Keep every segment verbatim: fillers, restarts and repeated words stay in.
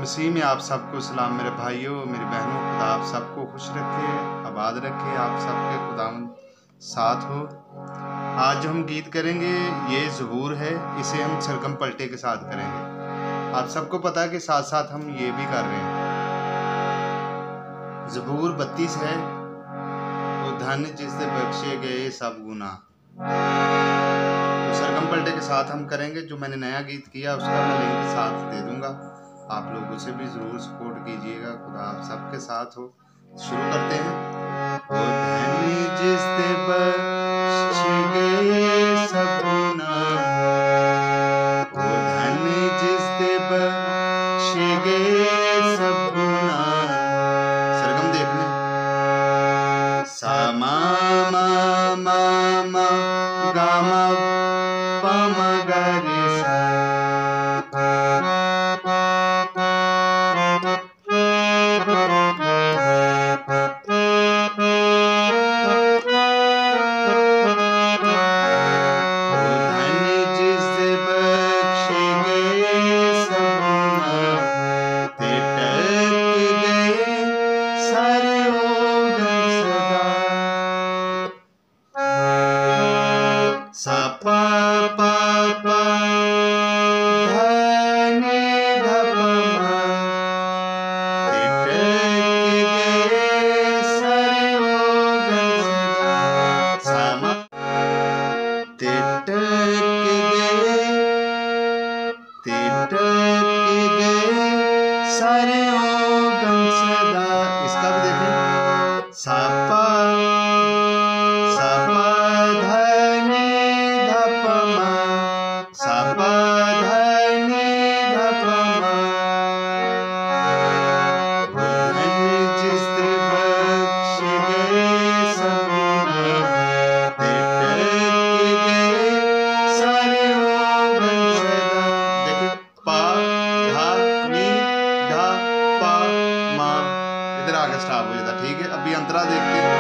मसीह में आप सबको सलाम मेरे भाइयों मेरी बहनों। खुदा आप सबको खुश रखे, आबाद रखे, आप सबके खुदावंद साथ हो। आज जो हम गीत करेंगे ये ज़बूर है, इसे हम सरगम पलटे के साथ करेंगे। आप सबको पता है कि साथ साथ हम ये भी कर रहे हैं। ज़बूर बत्तीस है, वो धन जिससे बख्शे गए सब गुनाह। तो सरगम पलटे के साथ हम करेंगे। जो मैंने नया गीत किया उसका मैं लिंक साथ दे दूंगा, आप लोग उसे भी ज़रूर सपोर्ट कीजिएगा। खुदा आप सबके साथ हो। शुरू करते हैं। ओ धन जिससे बख्शे गए सब गुनाह, ओ धन जिससे बख्शे गए सब गुनाह। सरगम देखने सा मा मा मा मा गा मा पा मा गा रे सा। सा पा पा पा धा नि धा पा मा, तिटक गए सारे ओगन सदा। सा मा तिटक गए, तिटक गए सारे ओगन सदा। इसका भी देखें। सा पा सा पा धा नि धा पा मा, सा पा धा नि धा पा मा। वो धन जिससे बख्शे गए सब गुनाह, तिटक गए सारे ओगन सदा। देखिए पा धा नि धा पा मा, इधर आगे स्टॉप हो जाता। ठीक है, अभी अंतरा देखते हैं।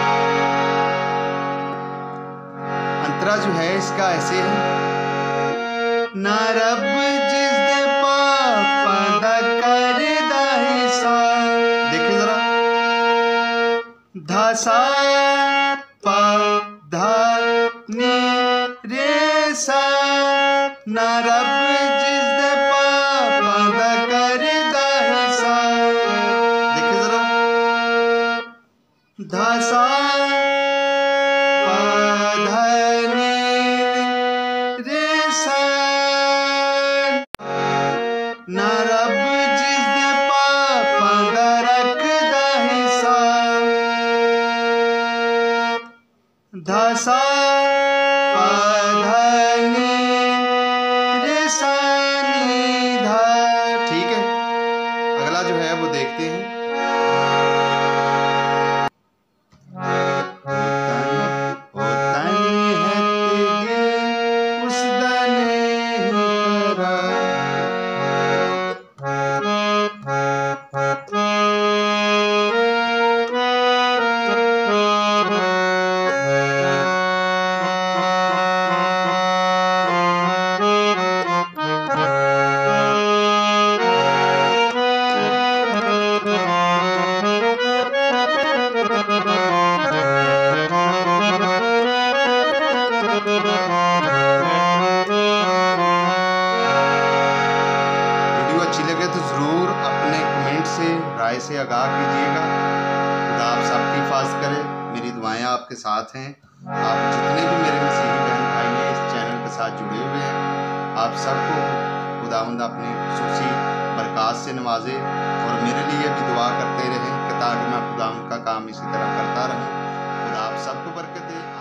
अंतरा जो है इसका ऐसे है। ना रब जिस दे पापा दा कर दा हिसाब। देखिए जरा, धा सा पा धा नि रे सा। ना रब जिस दे पापा दा कर दा हिसाब। देखिए जरा, धा सा पा धा नि रे सा। ना रब जिस दे पापा दा रखदा हिसाब। धा सा पा धा नि रे सा नि धा। ठीक है, अगला जो है वो देखते हैं। वीडियो अच्छी लगे तो ज़रूर अपने कमेंट से राय से आगाह कीजिएगा। खुदा आप सबकी हिफाज़त करे। मेरी दुआएं आपके साथ हैं। आप जितने भी मेरे मसीही बहन भाई हैं इस चैनल के साथ जुड़े हुए हैं, आप सबको खुदावंद अपनी खुसूसी बरक़ात से नवाजे और मेरे लिए भी दुआ करते रहें कि ताकि मैं खुदावंद का काम इसी तरह करता रहूं। खुदा आप सबको बरकत दे।